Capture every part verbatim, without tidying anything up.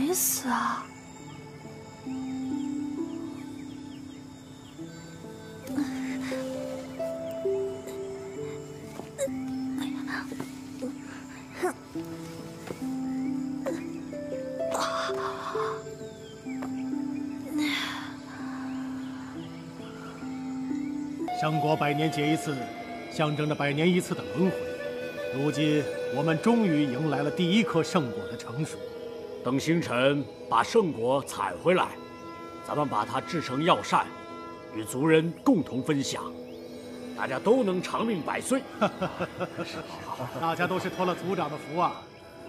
没死啊？ 圣国百年结一次，象征着百年一次的轮回。如今，我们终于迎来了第一颗圣果的成熟。 等星辰把圣果采回来，咱们把它制成药膳，与族人共同分享，大家都能长命百岁。 大家都是托了族长的福啊！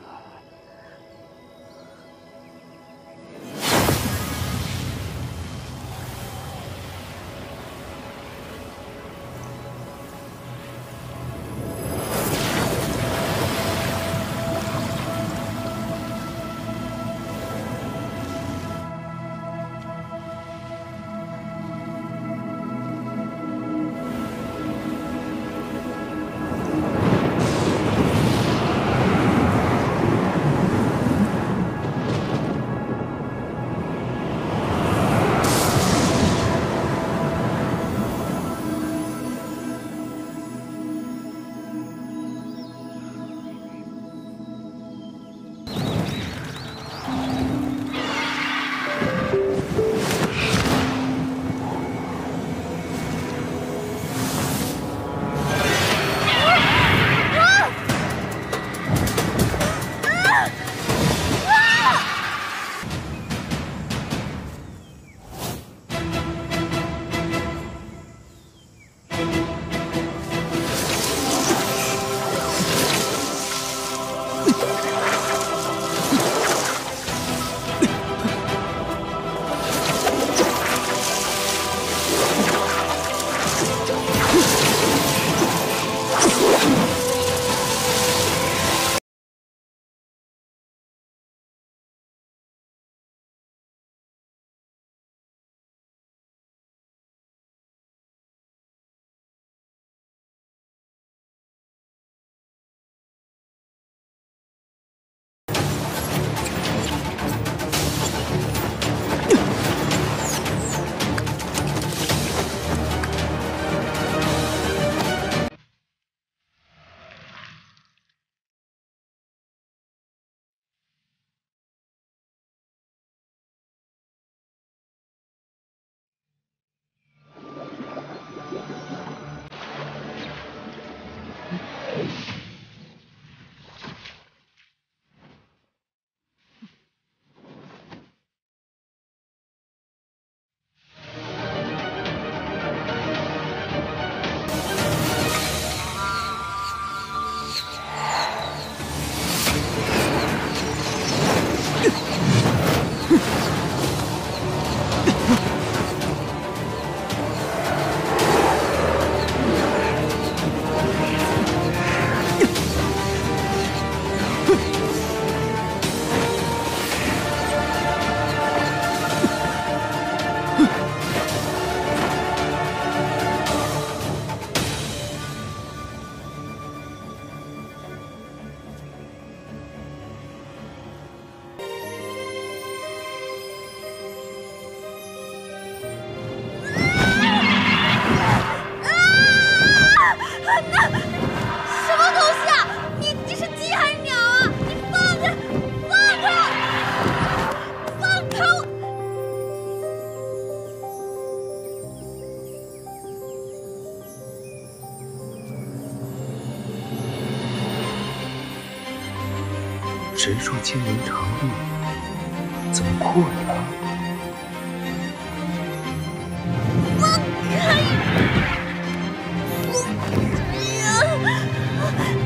谁说金轮长路怎么扩了？ 放开！放开呀！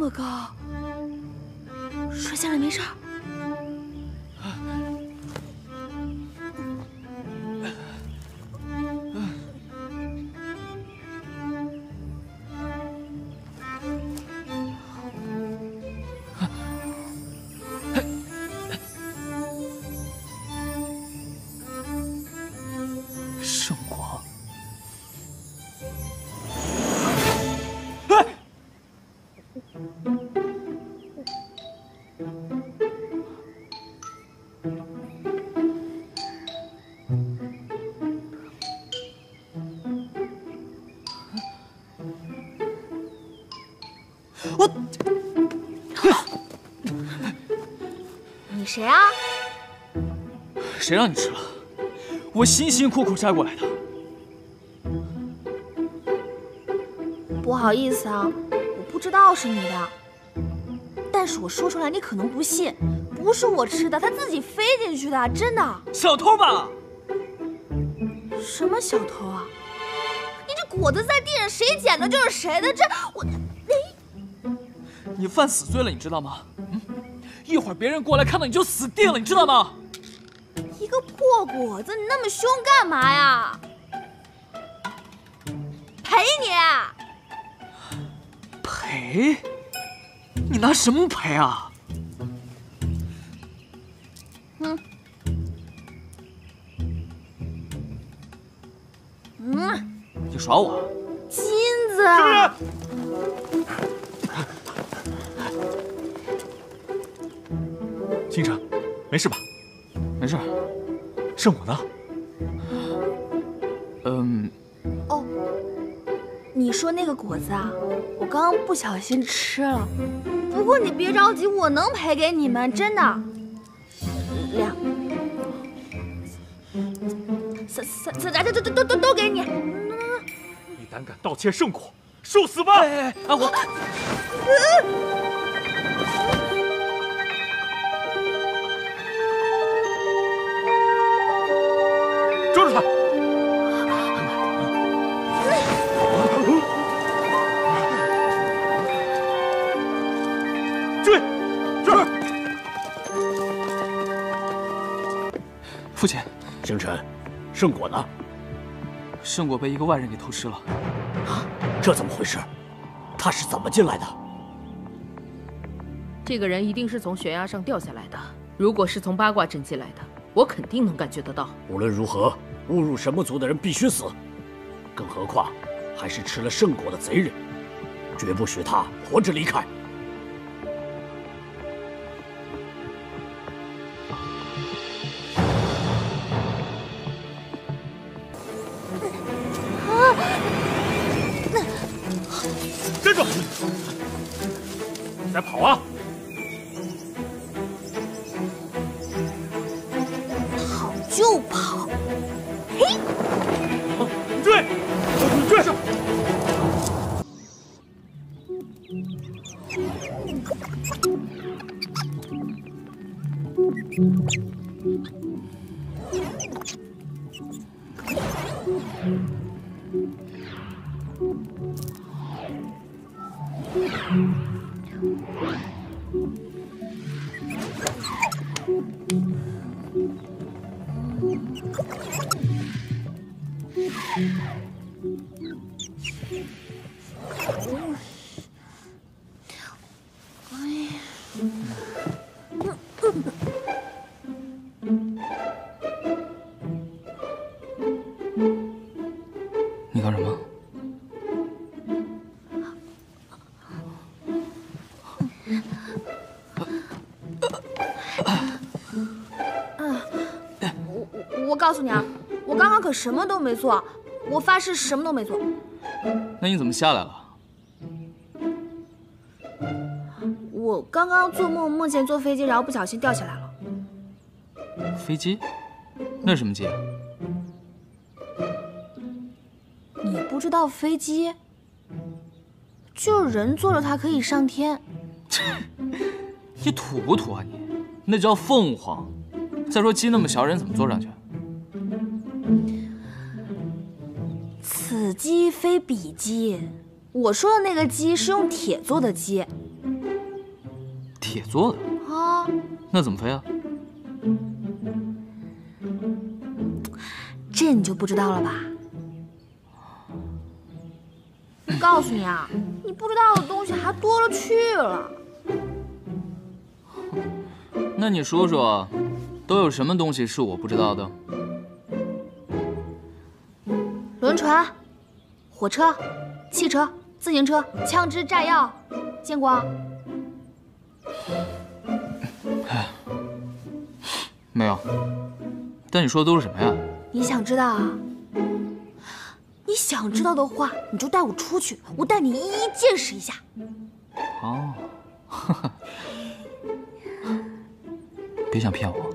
么高，摔下来没事儿？ 圣果。 我， 你谁啊？ 谁让你吃了？我辛辛苦苦摘过来的。 不好意思啊，我不知道是你的。但是我说出来你可能不信，不是我吃的，它自己飞进去的，真的。 小偷吧？ 什么小偷啊？你这果子在地上，谁捡的就是谁的。这我，哎， 你犯死罪了，你知道吗？嗯，一会儿别人过来看到你就死定了，你知道吗？ 一个破果子，你那么凶干嘛呀？赔你！ 赔？你拿什么赔啊？ 嗯。嗯。 你耍我？ 金子啊！ 星辰，没事吧？ 没事。 圣果呢？ 嗯。 哦，你说那个果子啊，我刚刚不小心吃了。不过你别着急，我能赔给你们，真的。两、三、三、三，这这这都都都给你。 你胆敢盗窃圣果，受死吧！ 哎哎哎，我。 抓住他！追！追！ 父亲， 星辰，圣果呢？ 圣果被一个外人给偷吃了。 啊，这怎么回事？他是怎么进来的？ 这个人一定是从悬崖上掉下来的。如果是从八卦阵进来的，我肯定能感觉得到。 无论如何，误入神魔族的人必须死。更何况，还是吃了圣果的贼人，绝不许他活着离开。 站住！再跑啊！ 跑就跑，嘿！ 追！追上！ 你干什么？ 我我我告诉你啊，我刚刚可什么都没做，我发誓什么都没做。 那你怎么下来了？ 我刚刚做梦梦见坐飞机，然后不小心掉下来了。 飞机？那是什么机啊？ 你不知道飞机？就是人坐着它可以上天。 你土不土啊你？那叫凤凰。再说鸡那么小，人怎么坐上去？ 此鸡非彼鸡，我说的那个鸡是用铁做的鸡。 铁做的啊？ 那怎么飞啊？ 这你就不知道了吧？我告诉你啊，你不知道的东西还多了去了。 那你说说，都有什么东西是我不知道的？ 轮船、火车、汽车、自行车、枪支、炸药，见过？ 没有。但你说的都是什么呀？ 你想知道啊？你想知道的话，你就带我出去，我带你一一见识一下。 哦，别想骗我。